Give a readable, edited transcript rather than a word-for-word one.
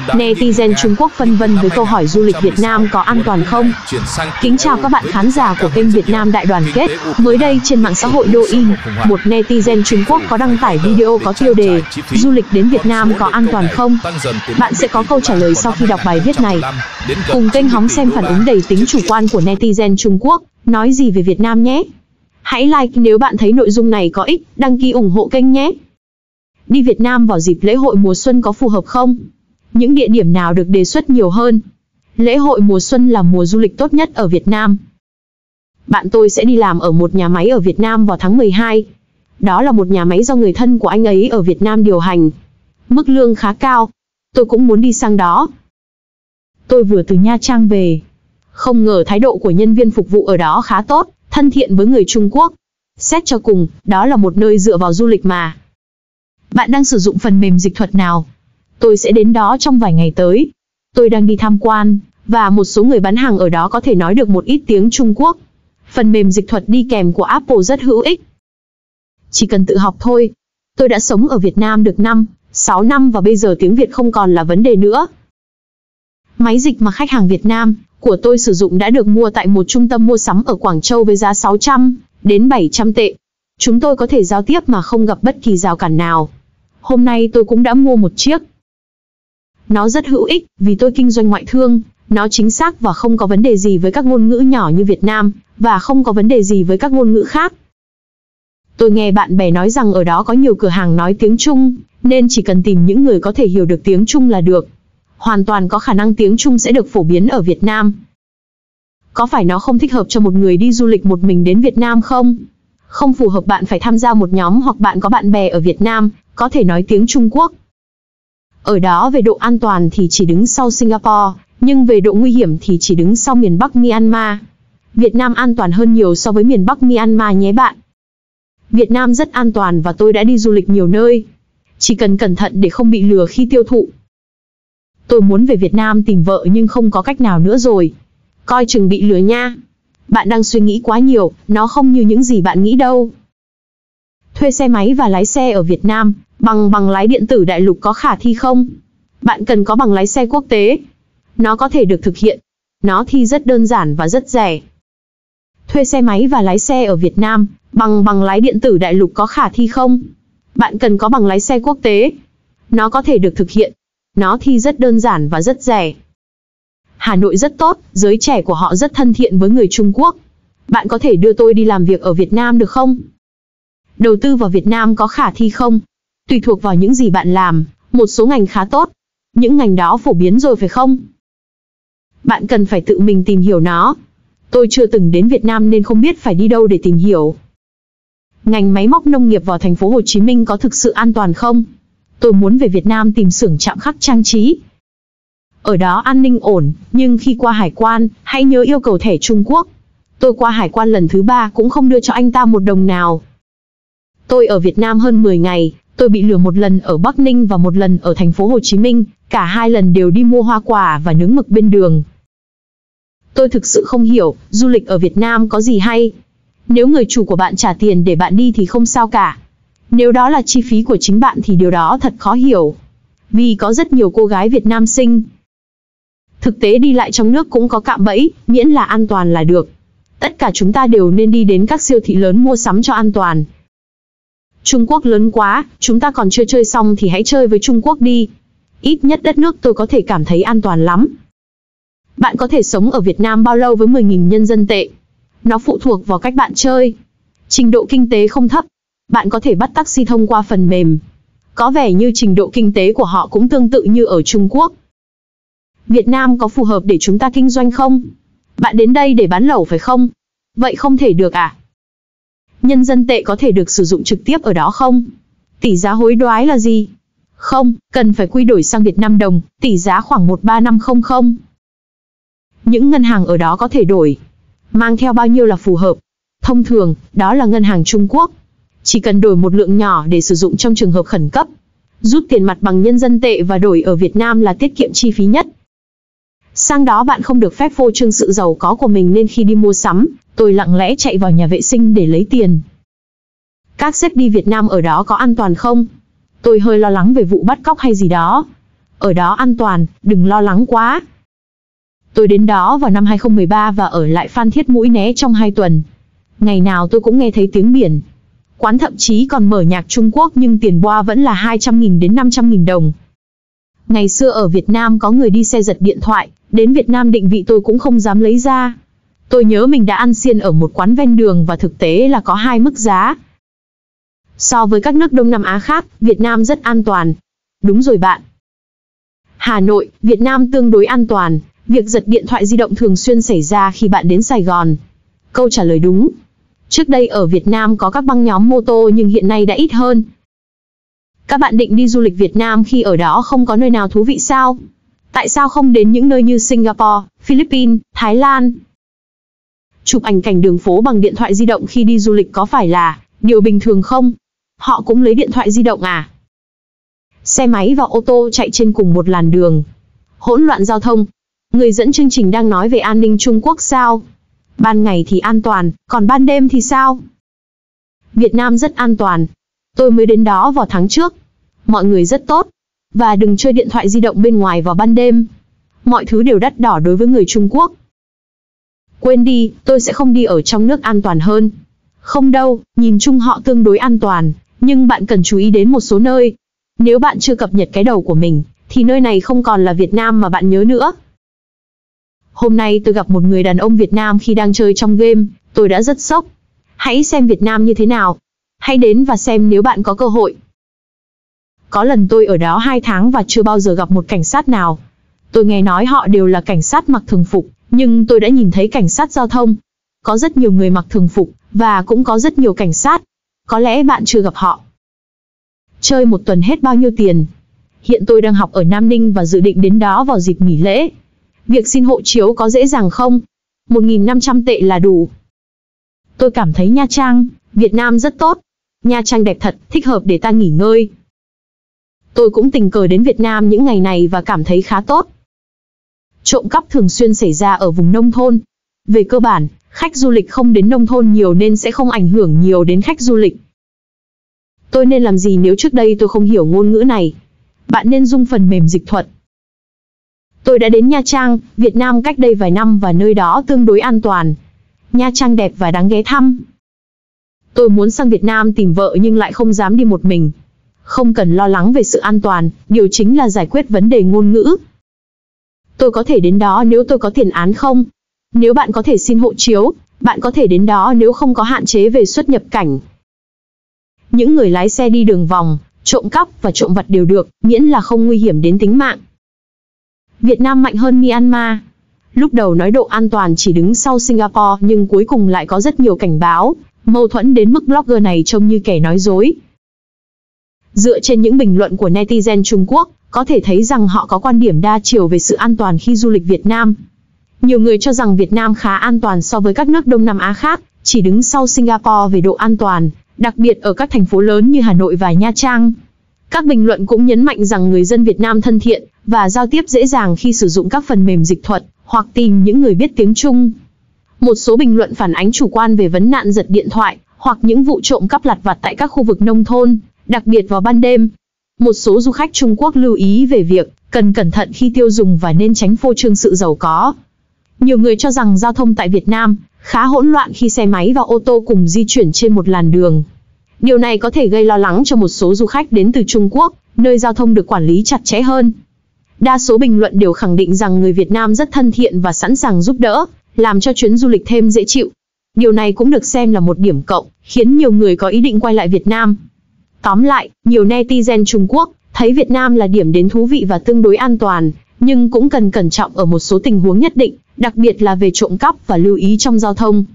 Netizen Trung Quốc phân vân với câu hỏi du lịch Việt Nam có an toàn không? Kính chào các bạn khán giả của kênh Việt Nam Đại Đoàn Kết. Mới đây trên mạng xã hội Douyin, một netizen Trung Quốc có đăng tải video có tiêu đề du lịch đến Việt Nam có an toàn không? Bạn sẽ có câu trả lời sau khi đọc bài viết này. Cùng kênh hóng xem phản ứng đầy tính chủ quan của netizen Trung Quốc nói gì về Việt Nam nhé. Hãy like nếu bạn thấy nội dung này có ích, đăng ký ủng hộ kênh nhé. Đi Việt Nam vào dịp lễ hội mùa xuân có phù hợp không? Những địa điểm nào được đề xuất nhiều hơn? Lễ hội mùa xuân là mùa du lịch tốt nhất ở Việt Nam. Bạn tôi sẽ đi làm ở một nhà máy ở Việt Nam vào tháng 12. Đó là một nhà máy do người thân của anh ấy ở Việt Nam điều hành. Mức lương khá cao. Tôi cũng muốn đi sang đó. Tôi vừa từ Nha Trang về. Không ngờ thái độ của nhân viên phục vụ ở đó khá tốt, thân thiện với người Trung Quốc. Xét cho cùng, đó là một nơi dựa vào du lịch mà. Bạn đang sử dụng phần mềm dịch thuật nào? Tôi sẽ đến đó trong vài ngày tới. Tôi đang đi tham quan, và một số người bán hàng ở đó có thể nói được một ít tiếng Trung Quốc. Phần mềm dịch thuật đi kèm của Apple rất hữu ích. Chỉ cần tự học thôi. Tôi đã sống ở Việt Nam được 6 năm và bây giờ tiếng Việt không còn là vấn đề nữa. Máy dịch mà khách hàng Việt Nam của tôi sử dụng đã được mua tại một trung tâm mua sắm ở Quảng Châu với giá 600 đến 700 tệ. Chúng tôi có thể giao tiếp mà không gặp bất kỳ rào cản nào. Hôm nay tôi cũng đã mua một chiếc. Nó rất hữu ích vì tôi kinh doanh ngoại thương. Nó chính xác và không có vấn đề gì với các ngôn ngữ nhỏ như Việt Nam, và không có vấn đề gì với các ngôn ngữ khác. Tôi nghe bạn bè nói rằng ở đó có nhiều cửa hàng nói tiếng Trung, nên chỉ cần tìm những người có thể hiểu được tiếng Trung là được. Hoàn toàn có khả năng tiếng Trung sẽ được phổ biến ở Việt Nam. Có phải nó không thích hợp cho một người đi du lịch một mình đến Việt Nam không? Không phù hợp, bạn phải tham gia một nhóm hoặc bạn có bạn bè ở Việt Nam, có thể nói tiếng Trung Quốc. Ở đó về độ an toàn thì chỉ đứng sau Singapore, nhưng về độ nguy hiểm thì chỉ đứng sau miền Bắc Myanmar. Việt Nam an toàn hơn nhiều so với miền Bắc Myanmar nhé bạn. Việt Nam rất an toàn và tôi đã đi du lịch nhiều nơi. Chỉ cần cẩn thận để không bị lừa khi tiêu thụ. Tôi muốn về Việt Nam tìm vợ nhưng không có cách nào nữa rồi. Coi chừng bị lừa nha. Bạn đang suy nghĩ quá nhiều, nó không như những gì bạn nghĩ đâu. Thuê xe máy và lái xe ở Việt Nam, bằng lái điện tử đại lục có khả thi không? Bạn cần có bằng lái xe quốc tế. Nó có thể được thực hiện. Nó thi rất đơn giản và rất rẻ. Thuê xe máy và lái xe ở Việt Nam, bằng lái điện tử đại lục có khả thi không? Bạn cần có bằng lái xe quốc tế. Nó có thể được thực hiện. Nó thi rất đơn giản và rất rẻ. Hà Nội rất tốt, giới trẻ của họ rất thân thiện với người Trung Quốc. Bạn có thể đưa tôi đi làm việc ở Việt Nam được không? Đầu tư vào Việt Nam có khả thi không? Tùy thuộc vào những gì bạn làm, một số ngành khá tốt. Những ngành đó phổ biến rồi phải không? Bạn cần phải tự mình tìm hiểu nó. Tôi chưa từng đến Việt Nam nên không biết phải đi đâu để tìm hiểu. Ngành máy móc nông nghiệp vào thành phố Hồ Chí Minh có thực sự an toàn không? Tôi muốn về Việt Nam tìm xưởng chạm khắc trang trí. Ở đó an ninh ổn, nhưng khi qua hải quan, hãy nhớ yêu cầu thẻ Trung Quốc. Tôi qua hải quan lần thứ 3 cũng không đưa cho anh ta một đồng nào. Tôi ở Việt Nam hơn 10 ngày, tôi bị lừa một lần ở Bắc Ninh và một lần ở thành phố Hồ Chí Minh, cả hai lần đều đi mua hoa quả và nướng mực bên đường. Tôi thực sự không hiểu, du lịch ở Việt Nam có gì hay. Nếu người chủ của bạn trả tiền để bạn đi thì không sao cả. Nếu đó là chi phí của chính bạn thì điều đó thật khó hiểu. Vì có rất nhiều cô gái Việt Nam xinh. Thực tế đi lại trong nước cũng có cạm bẫy, miễn là an toàn là được. Tất cả chúng ta đều nên đi đến các siêu thị lớn mua sắm cho an toàn. Trung Quốc lớn quá, chúng ta còn chưa chơi xong thì hãy chơi với Trung Quốc đi. Ít nhất đất nước tôi có thể cảm thấy an toàn lắm. Bạn có thể sống ở Việt Nam bao lâu với 10.000 nhân dân tệ? Nó phụ thuộc vào cách bạn chơi. Trình độ kinh tế không thấp. Bạn có thể bắt taxi thông qua phần mềm. Có vẻ như trình độ kinh tế của họ cũng tương tự như ở Trung Quốc. Việt Nam có phù hợp để chúng ta kinh doanh không? Bạn đến đây để bán lẩu phải không? Vậy không thể được à? Nhân dân tệ có thể được sử dụng trực tiếp ở đó không? Tỷ giá hối đoái là gì? Không, cần phải quy đổi sang Việt Nam đồng, tỷ giá khoảng 13500. Những ngân hàng ở đó có thể đổi. Mang theo bao nhiêu là phù hợp? Thông thường, đó là ngân hàng Trung Quốc. Chỉ cần đổi một lượng nhỏ để sử dụng trong trường hợp khẩn cấp. Rút tiền mặt bằng nhân dân tệ và đổi ở Việt Nam là tiết kiệm chi phí nhất. Sang đó bạn không được phép phô trương sự giàu có của mình nên khi đi mua sắm, tôi lặng lẽ chạy vào nhà vệ sinh để lấy tiền. Các sếp đi Việt Nam ở đó có an toàn không? Tôi hơi lo lắng về vụ bắt cóc hay gì đó. Ở đó an toàn, đừng lo lắng quá. Tôi đến đó vào năm 2013 và ở lại Phan Thiết Mũi Né trong 2 tuần. Ngày nào tôi cũng nghe thấy tiếng biển. Quán thậm chí còn mở nhạc Trung Quốc nhưng tiền boa vẫn là 200.000 đến 500.000 đồng. Ngày xưa ở Việt Nam có người đi xe giật điện thoại, đến Việt Nam định vị tôi cũng không dám lấy ra. Tôi nhớ mình đã ăn xiên ở một quán ven đường và thực tế là có 2 mức giá. So với các nước Đông Nam Á khác, Việt Nam rất an toàn. Đúng rồi bạn. Hà Nội, Việt Nam tương đối an toàn. Việc giật điện thoại di động thường xuyên xảy ra khi bạn đến Sài Gòn. Câu trả lời đúng. Trước đây ở Việt Nam có các băng nhóm mô tô nhưng hiện nay đã ít hơn. Các bạn định đi du lịch Việt Nam khi ở đó không có nơi nào thú vị sao? Tại sao không đến những nơi như Singapore, Philippines, Thái Lan? Chụp ảnh cảnh đường phố bằng điện thoại di động khi đi du lịch có phải là điều bình thường không? Họ cũng lấy điện thoại di động à? Xe máy và ô tô chạy trên cùng một làn đường. Hỗn loạn giao thông. Người dẫn chương trình đang nói về an ninh Trung Quốc sao? Ban ngày thì an toàn, còn ban đêm thì sao? Việt Nam rất an toàn. Tôi mới đến đó vào tháng trước. Mọi người rất tốt. Và đừng chơi điện thoại di động bên ngoài vào ban đêm. Mọi thứ đều đắt đỏ đối với người Trung Quốc. Quên đi, tôi sẽ không đi ở trong nước an toàn hơn. Không đâu, nhìn chung họ tương đối an toàn. Nhưng bạn cần chú ý đến một số nơi. Nếu bạn chưa cập nhật cái đầu của mình, thì nơi này không còn là Việt Nam mà bạn nhớ nữa. Hôm nay tôi gặp một người đàn ông Việt Nam khi đang chơi trong game, tôi đã rất sốc. Hãy xem Việt Nam như thế nào. Hãy đến và xem nếu bạn có cơ hội. Có lần tôi ở đó 2 tháng và chưa bao giờ gặp một cảnh sát nào. Tôi nghe nói họ đều là cảnh sát mặc thường phục, nhưng tôi đã nhìn thấy cảnh sát giao thông. Có rất nhiều người mặc thường phục, và cũng có rất nhiều cảnh sát. Có lẽ bạn chưa gặp họ. Chơi 1 tuần hết bao nhiêu tiền? Hiện tôi đang học ở Nam Ninh và dự định đến đó vào dịp nghỉ lễ. Việc xin hộ chiếu có dễ dàng không? 1.500 tệ là đủ. Tôi cảm thấy Nha Trang, Việt Nam rất tốt. Nha Trang đẹp thật, thích hợp để ta nghỉ ngơi. Tôi cũng tình cờ đến Việt Nam những ngày này và cảm thấy khá tốt. Trộm cắp thường xuyên xảy ra ở vùng nông thôn. Về cơ bản, khách du lịch không đến nông thôn nhiều nên sẽ không ảnh hưởng nhiều đến khách du lịch. Tôi nên làm gì nếu trước đây tôi không hiểu ngôn ngữ này? Bạn nên dùng phần mềm dịch thuật. Tôi đã đến Nha Trang, Việt Nam cách đây vài năm và nơi đó tương đối an toàn. Nha Trang đẹp và đáng ghé thăm. Tôi muốn sang Việt Nam tìm vợ nhưng lại không dám đi một mình. Không cần lo lắng về sự an toàn, điều chính là giải quyết vấn đề ngôn ngữ. Tôi có thể đến đó nếu tôi có tiền án không? Nếu bạn có thể xin hộ chiếu, bạn có thể đến đó nếu không có hạn chế về xuất nhập cảnh. Những người lái xe đi đường vòng, trộm cắp và trộm vặt đều được, miễn là không nguy hiểm đến tính mạng. Việt Nam mạnh hơn Myanmar. Lúc đầu nói độ an toàn chỉ đứng sau Singapore nhưng cuối cùng lại có rất nhiều cảnh báo, mâu thuẫn đến mức blogger này trông như kẻ nói dối. Dựa trên những bình luận của netizen Trung Quốc, có thể thấy rằng họ có quan điểm đa chiều về sự an toàn khi du lịch Việt Nam. Nhiều người cho rằng Việt Nam khá an toàn so với các nước Đông Nam Á khác, chỉ đứng sau Singapore về độ an toàn, đặc biệt ở các thành phố lớn như Hà Nội và Nha Trang. Các bình luận cũng nhấn mạnh rằng người dân Việt Nam thân thiện và giao tiếp dễ dàng khi sử dụng các phần mềm dịch thuật hoặc tìm những người biết tiếng Trung. Một số bình luận phản ánh chủ quan về vấn nạn giật điện thoại hoặc những vụ trộm cắp lặt vặt tại các khu vực nông thôn, đặc biệt vào ban đêm. Một số du khách Trung Quốc lưu ý về việc cần cẩn thận khi tiêu dùng và nên tránh phô trương sự giàu có. Nhiều người cho rằng giao thông tại Việt Nam khá hỗn loạn khi xe máy và ô tô cùng di chuyển trên một làn đường. Điều này có thể gây lo lắng cho một số du khách đến từ Trung Quốc, nơi giao thông được quản lý chặt chẽ hơn. Đa số bình luận đều khẳng định rằng người Việt Nam rất thân thiện và sẵn sàng giúp đỡ, làm cho chuyến du lịch thêm dễ chịu. Điều này cũng được xem là một điểm cộng, khiến nhiều người có ý định quay lại Việt Nam. Tóm lại, nhiều netizen Trung Quốc thấy Việt Nam là điểm đến thú vị và tương đối an toàn, nhưng cũng cần cẩn trọng ở một số tình huống nhất định, đặc biệt là về trộm cắp và lưu ý trong giao thông.